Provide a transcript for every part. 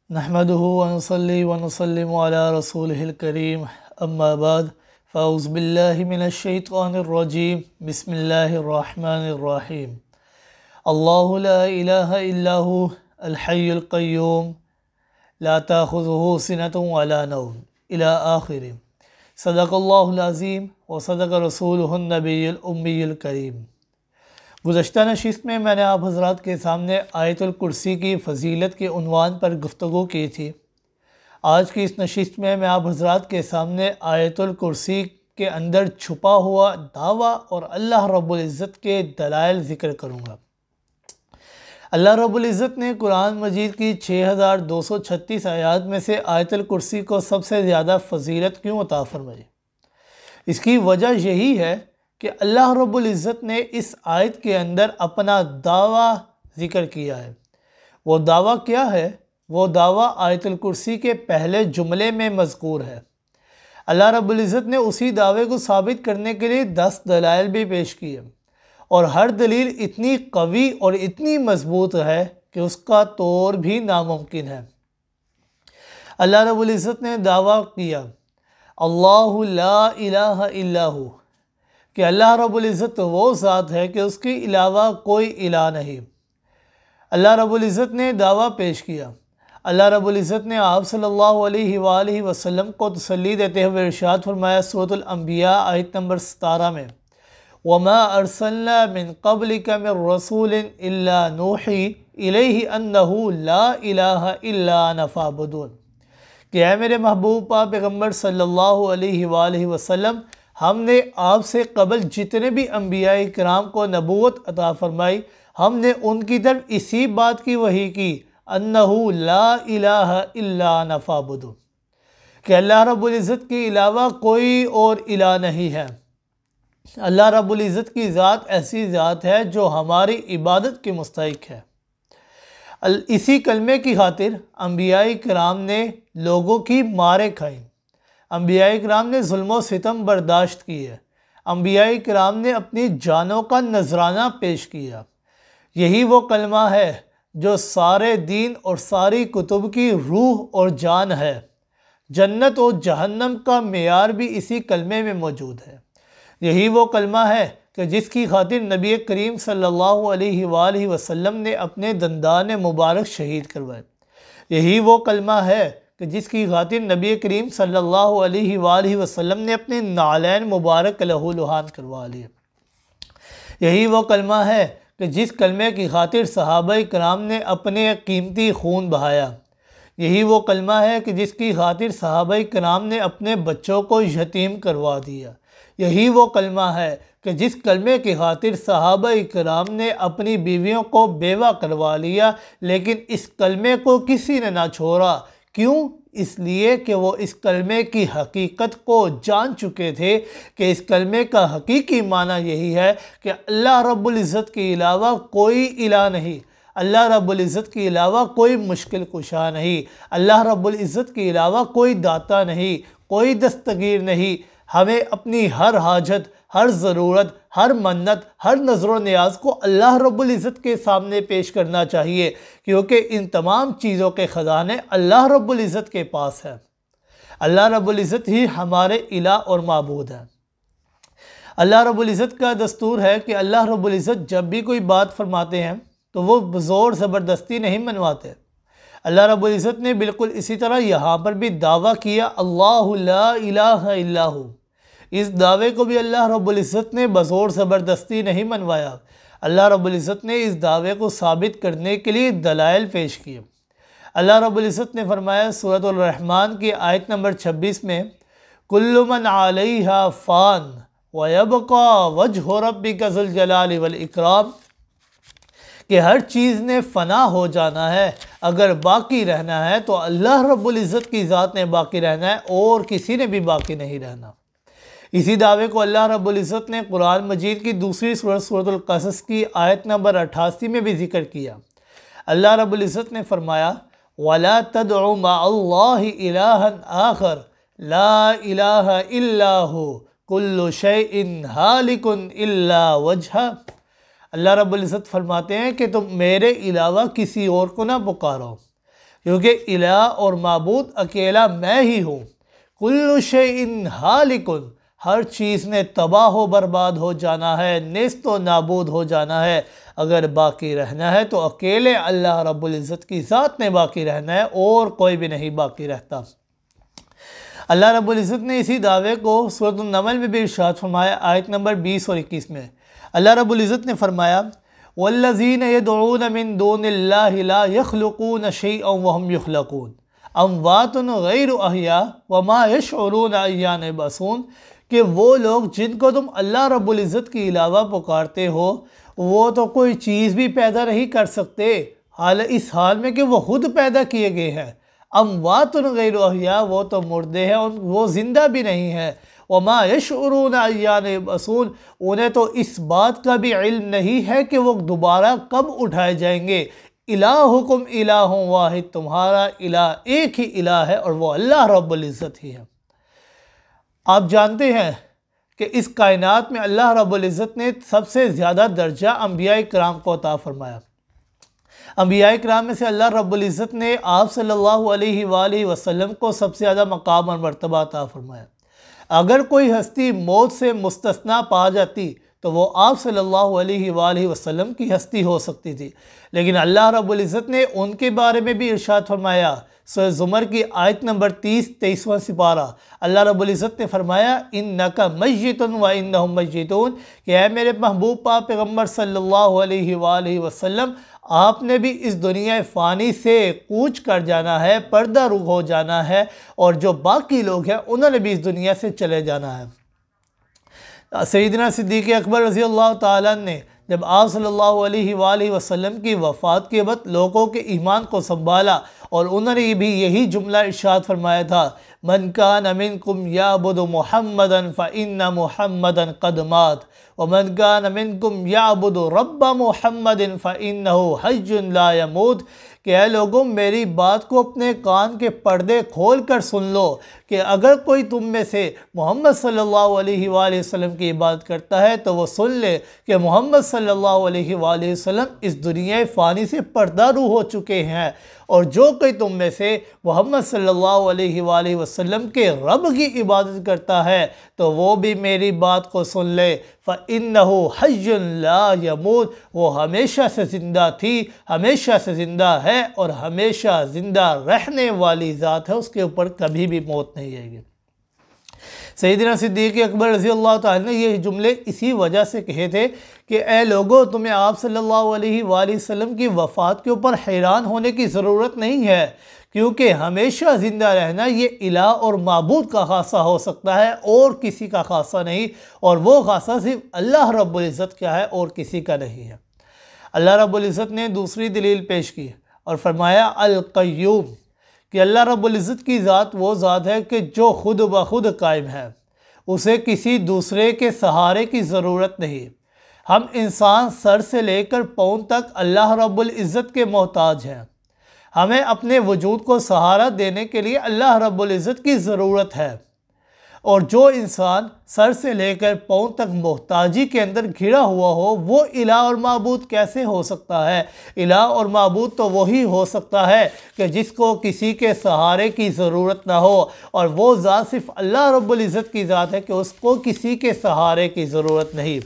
نحمده ونصلي ونسلم على رسوله الكريم اما بعد فاعوذ بالله من الشيطان الرجيم بسم الله الرحمن الرحيم الله لا اله الا هو الحي القيوم لا تأخذه سنة ولا نوم الى آخر صدق الله العظيم وصدق رسوله النبي الأمي الكريم۔ گزشتہ نشست میں نے آپ حضرات کے سامنے آیت الکرسی کی فضیلت کے عنوان پر گفتگو کی تھی۔ آج کی اس نشست میں آپ حضرات کے سامنے آیت الکرسی کے اندر چھپا ہوا دعویٰ اور اللہ رب العزت کے دلائل ذکر کروں گا۔ اللہ رب العزت نے قرآن مجید کی 6236 آیات میں سے آیت الکرسی کو سب سے زیادہ فضیلت کیوں عطا فرمائی؟ اس کی وجہ یہی ہے کہ اللہ رب العزت نے اس آیت کے اندر اپنا دعویٰ ذکر کیا ہے۔ وہ دعویٰ کیا ہے؟ وہ دعویٰ آیت الکرسی کے پہلے جملے میں مذکور ہے۔ اللہ رب العزت نے اسی دعوے کو ثابت کرنے کے لیے 10 دلائل بھی پیش کیے، اور ہر دلیل اتنی قوی اور اتنی مضبوط ہے کہ اس کا توڑ بھی ناممکن ہے۔ اللہ رب العزت نے دعویٰ کیا اللہ لا الہ الا ہو، کہ اللہ رب العزت وہ ذات ہے کہ اس کے علاوہ کوئی الہ نہیں۔ اللہ رب العزت نے دعویٰ پیش کیا۔ اللہ رب العزت نے آپ صلی اللہ علیہ وآلہ وسلم کو تسلی دیتے ہوئے ارشاد فرمایا سورۃ الانبیاء آیت نمبر 17 میں، وَمَا أَرْسَلْنَا مِن قَبْلِكَ مِن رَّسُولٍ إِلَّا نُوحِي إِلَيْهِ أَنَّهُ لَا إِلَٰهَ إِلَّا أَنَا فَاعْبُدُونِ، کہ اے میرے محبوب پاک پیغمبر صلی اللہ علیہ وآلہ وسلم، ہم نے آپ سے قبل جتنے بھی انبیاء کرام کو نبوت عطا فرمائی، ہم نے ان کی طرف اسی بات کی وحی کی انہو لا الہ الا انا فاعبدون، کہ اللہ رب العزت کے علاوہ کوئی اور الہ نہیں ہے۔ اللہ رب العزت کی ذات ایسی ذات ہے جو ہماری عبادت کے مستحق ہے۔ اسی کلمے کی خاطر انبیاء کرام نے لوگوں کی ماریں کھائیں، انبیاء کرام نے ظلم و ستم برداشت کیے، انبیاء کرام نے اپنی جانوں کا نذرانہ پیش کیا۔ یہی وہ کلمہ ہے جو سارے دین اور ساری کتب کی روح اور جان ہے۔ جنت و جہنم کا معیار بھی اسی کلمے میں موجود ہے۔ یہی وہ کلمہ ہے کہ جس کی خاطر نبی کریم صلی اللہ علیہ وآلہ وسلم نے اپنے دندان مبارک شہید کروائے۔ یہی وہ کلمہ ہے کہ جس کی خاطر نبی کریم صلی اللہ علیہ وآلہ وسلم نے اپنے نعلین مبارک لہو لہان کروا لیے۔ یہی وہ کلمہ ہے کہ جس کلمے کی خاطر صحابہ کرام نے اپنے قیمتی خون بہایا۔ یہی وہ کلمہ ہے کہ جس کی خاطر صحابہ کرام نے اپنے بچوں کو یتیم کروا دیا۔ یہی وہ کلمہ ہے کہ جس کلمے کی خاطر صحابہ کرام نے اپنی بیویوں کو بیوہ کروا لیا، لیکن اس کلمے کو کسی نے نہ چھوڑا۔ کیوں؟ اس لیے کہ وہ اس کلمے کی حقیقت کو جان چکے تھے کہ اس کلمے کا حقیقی معنی یہی ہے کہ اللہ رب العزت کے علاوہ کوئی الہ نہیں، اللہ رب العزت کے علاوہ کوئی مشکل کشا نہیں، اللہ رب العزت کے علاوہ کوئی داتا نہیں، کوئی دستگیر نہیں۔ ہمیں اپنی ہر حاجت، ہر ضرورت، ہر منت، ہر نظر و نیاز کو اللہ رب العزت کے سامنے پیش کرنا چاہیے، کیونکہ ان تمام چیزوں کے خزانے اللہ رب العزت کے پاس ہیں۔ اللہ رب العزت ہی ہمارے الہ اور معبود ہیں۔ اللہ رب العزت کا دستور ہے کہ اللہ رب العزت جب بھی کوئی بات فرماتے ہیں تو وہ زور زبردستی نہیں منواتے۔ اللہ رب العزت نے بالکل اسی طرح یہاں پر بھی دعویٰ کیا اللہ لا الہ الا ہو۔ اس دعوے کو بھی اللہ رب العزت نے بزور زبردستی نہیں منوایا۔ اللہ رب العزت نے اس دعوے کو ثابت کرنے کے لیے دلائل پیش کیے۔ اللہ رب العزت نے فرمایا سورۃ الرحمن کی آیت نمبر 26 میں کل من علیہا فان ویبقی وجہ ربک ذو الجلال والاکرام، کہ ہر چیز نے فنا ہو جانا ہے، اگر باقی رہنا ہے تو اللہ رب العزت کی ذات نے باقی رہنا ہے اور کسی نے بھی باقی نہیں رہنا۔ اسی دعوے کو اللہ رب العزت نے قرآن مجید کی دوسری سورۃ القصص کی آیت نمبر 88 میں بھی ذکر کیا۔ اللہ رب العزت نے فرمایا وَلَا تَدْعُ مَعَ اللَّهِ إِلَٰهًا آخَرَ لَا إِلَٰهَ إِلَّا هُوَ كُلُّ شَيْءٍ هَالِكٌ إِلَّا وَجْهَهُ۔ اللہ رب العزت فرماتے ہیں کہ تم میرے علاوہ کسی اور کو نہ پکارو، کیونکہ الہ اور معبود اکیلا میں ہی ہوں۔ کل شیء ہالک، ہر چیز نے تباہ و برباد ہو جانا ہے، نیست و نابود ہو جانا ہے۔ اگر باقی رہنا ہے تو اکیلے اللہ رب العزت کی ذات نے باقی رہنا ہے، اور کوئی بھی نہیں باقی رہتا۔ اللہ رب العزت نے اسی دعوے کو سورۃ النمل میں بھی ارشاد فرمایا، آیت نمبر 20 اور 21 میں۔ اللہ رب العزت نے فرمایا وَالَّذِينَ يَدْعُونَ مِن دُونِ اللَّهِ لَا يَخْلُقُونَ شَيْئًا وَهُمْ يُخْلَقُونَ أَمْوَاتٌ غَيْرُ أَحْيَاءٍ وَمَا يَشْعُرُونَ أَيَّانَ يُبْعَثُونَ، کہ وہ لوگ جن کو تم اللہ رب العزت کے علاوہ پکارتے ہو وہ تو کوئی چیز بھی پیدا نہیں کر سکتے، اس حال میں کہ وہ خود پیدا کیے گئے ہیں۔ اموات غیر احیاء، وہ تو مردے ہیں، وہ زندہ بھی نہیں ہیں۔ وما یشعرون ایان یبعثون، انہیں تو اس بات کا بھی علم نہیں ہے کہ وہ دوبارہ کب اٹھائے جائیں گے۔ الہکم الہ واحد، تمہارا الہ ایک ہی الہ ہے اور وہ اللہ رب العزت ہی ہے۔ آپ جانتے ہیں کہ اس کائنات میں اللہ رب العزت نے سب سے زیادہ درجہ انبیاء کرام کو عطا فرمایا۔ انبیاء کرام میں سے اللہ رب العزت نے آپ صلی اللہ علیہ وآلہ وسلم کو سب سے زیادہ مقام اور مرتبہ عطا فرمایا۔ اگر کوئی ہستی موت سے مستثنا پا جاتی تو وہ آپ صلی اللہ علیہ وآلہ وسلم کی ہستی ہو سکتی تھی، لیکن اللہ رب العزت نے ان کے بارے میں بھی ارشاد فرمایا۔ سورہ زمر کی آیت نمبر 23واں سپارہ، اللہ رب العزت نے فرمایا اِنَّكَ مَيِّتٌ وَإِنَّهُمْ مَيِّتُونَ، کہ اے میرے محبوب پاک پیغمبر صلی اللہ علیہ وآلہ وسلم، آپ نے بھی اس دنیا فانی سے کوچ کر جانا ہے، پردہ روح ہو جانا ہے، اور جو باقی لوگ ہیں انہوں نے بھی اس دنیا سے چلے جانا ہے۔ سیدنا صدیق اکبر رضی اللہ تعالیٰ نے جب آپ صلی اللہ علیہ وآلہ وسلم کی وفات کے بعد لوگوں کے ایمان کو سنبھالا، اور انہوں نے بھی یہی جملہ ارشاد فرمایا تھا، من کان منکم یعبد محمدا فإن محمدا قد مات ومن کان منکم یعبد رب محمد فإنہ حی لا یموت، کہ اے لوگوں میری بات کو اپنے کان کے پردے کھول کر سن لو، کہ اگر کوئی تم میں سے محمد صلی اللہ علیہ وآلہ وسلم کی عبادت کرتا ہے تو وہ سن لے کہ محمد صلی اللہ علیہ وآلہ وسلم اس دنیا فانی سے پردہ روح ہو چکے ہیں، اور جو کوئی تم میں سے محمد صلی اللہ علیہ وآلہ وسلم کے رب کی عبادت کرتا ہے تو وہ بھی میری بات کو سن لے، فَإِنَّهُ حَيٌّ لَا يَمُوتُ، وہ ہمیشہ سے زندہ تھی، ہمیشہ سے زندہ ہے، اور ہمیشہ زندہ رہنے والی ذات ہے، اس کے اوپر کبھی بھی موت نہیں آئے گی۔ سیدنا صدیق اکبر رضی اللہ تعالیٰ نے یہ جملے اسی وجہ سے کہے تھے کہ اے لوگوں، تمہیں آپ صلی اللہ علیہ وآلہ وسلم کی وفات کے اوپر حیران ہونے کی ضرورت نہیں ہے، کیونکہ ہمیشہ زندہ رہنا یہ الہ اور معبود کا خاصہ ہو سکتا ہے، اور کسی کا خاصہ نہیں، اور وہ خاصہ صرف اللہ رب العزت کا ہے اور کسی کا نہیں ہے۔ اللہ رب العزت نے دوسری دلیل پیش کی اور فرمایا القیوم، کہ اللہ رب العزت کی ذات وہ ذات ہے کہ جو خود بخود قائم ہے، اسے کسی دوسرے کے سہارے کی ضرورت نہیں۔ ہم انسان سر سے لے کر پاؤں تک اللہ رب العزت کے محتاج ہیں، ہمیں اپنے وجود کو سہارا دینے کے لیے اللہ رب العزت کی ضرورت ہے، اور جو انسان سر سے لے کر پاؤں تک محتاجی کے اندر گھرا ہوا ہو وہ الہ اور معبود کیسے ہو سکتا ہے؟ الہ اور معبود تو وہی ہو سکتا ہے کہ جس کو کسی کے سہارے کی ضرورت نہ ہو، اور وہ ذات صرف اللہ رب العزت کی ذات ہے کہ اس کو کسی کے سہارے کی ضرورت نہیں۔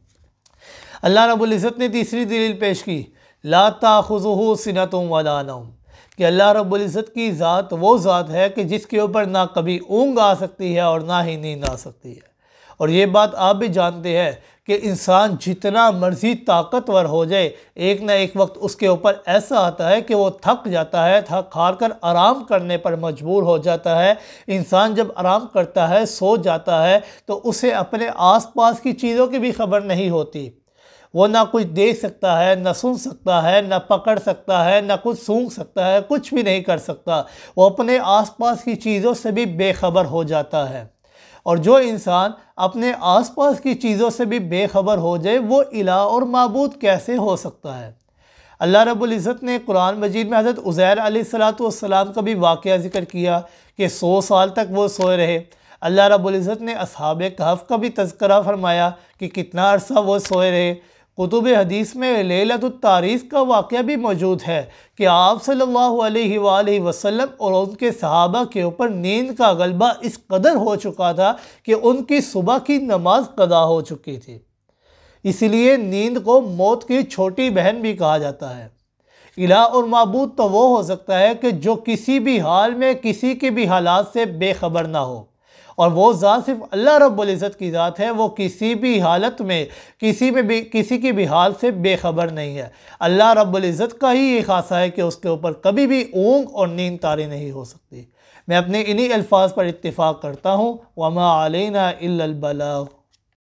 اللہ رب العزت نے تیسری دلیل پیش کی، لا تاخذہ سنۃ ولا نوم، کہ اللہ رب العزت کی ذات وہ ذات ہے کہ جس کے اوپر نہ کبھی اونگ آ سکتی ہے اور نہ ہی نیند آ سکتی ہے۔ اور یہ بات آپ بھی جانتے ہیں کہ انسان جتنا مرضی طاقتور ہو جائے، ایک نہ ایک وقت اس کے اوپر ایسا آتا ہے کہ وہ تھک جاتا ہے، تھک ہار کر آرام کرنے پر مجبور ہو جاتا ہے۔ انسان جب آرام کرتا ہے، سو جاتا ہے، تو اسے اپنے آس پاس کی چیزوں کی بھی خبر نہیں ہوتی۔ وہ نہ کچھ دیکھ سکتا ہے، نہ سن سکتا ہے، نہ پکڑ سکتا ہے، نہ کچھ سونگھ سکتا ہے، کچھ بھی نہیں کر سکتا۔ وہ اپنے آس پاس کی چیزوں سے بھی بے خبر ہو جاتا ہے، اور جو انسان اپنے آس پاس کی چیزوں سے بھی بے خبر ہو جائے وہ الہ اور معبود کیسے ہو سکتا ہے؟ اللہ رب العزت نے قرآن مجید میں حضرت عزیر علیہ السلام کا بھی واقعہ ذکر کیا کہ 100 سال تک وہ سوئے رہے۔ اللہ رب العزت نے اصحاب کہف کا بھی تذکرہ فرمایا کہ کتنا عرصہ وہ سوئے رہے۔ کتب حدیث میں لیلۃ التاریس کا واقعہ بھی موجود ہے کہ آپ صلی اللہ علیہ وآلہ وسلم اور ان کے صحابہ کے اوپر نیند کا غلبہ اس قدر ہو چکا تھا کہ ان کی صبح کی نماز قضا ہو چکی تھی۔ اس لیے نیند کو موت کی چھوٹی بہن بھی کہا جاتا ہے۔ الہ اور معبود تو وہ ہو سکتا ہے کہ جو کسی بھی حال میں کسی کے بھی حالات سے بے خبر نہ ہو، اور وہ ذات صرف اللہ رب العزت کی ذات ہے۔ وہ کسی بھی حالت میں کسی کی بھی حال سے بے خبر نہیں ہے۔ اللہ رب العزت کا ہی یہ خاصہ ہے کہ اس کے اوپر کبھی بھی اونگ اور نیند طاری نہیں ہو سکتی۔ میں اپنے انہی الفاظ پر اتفاق کرتا ہوں، وَمَا عَلَيْنَا إِلَّا الْبَلَاغُ۔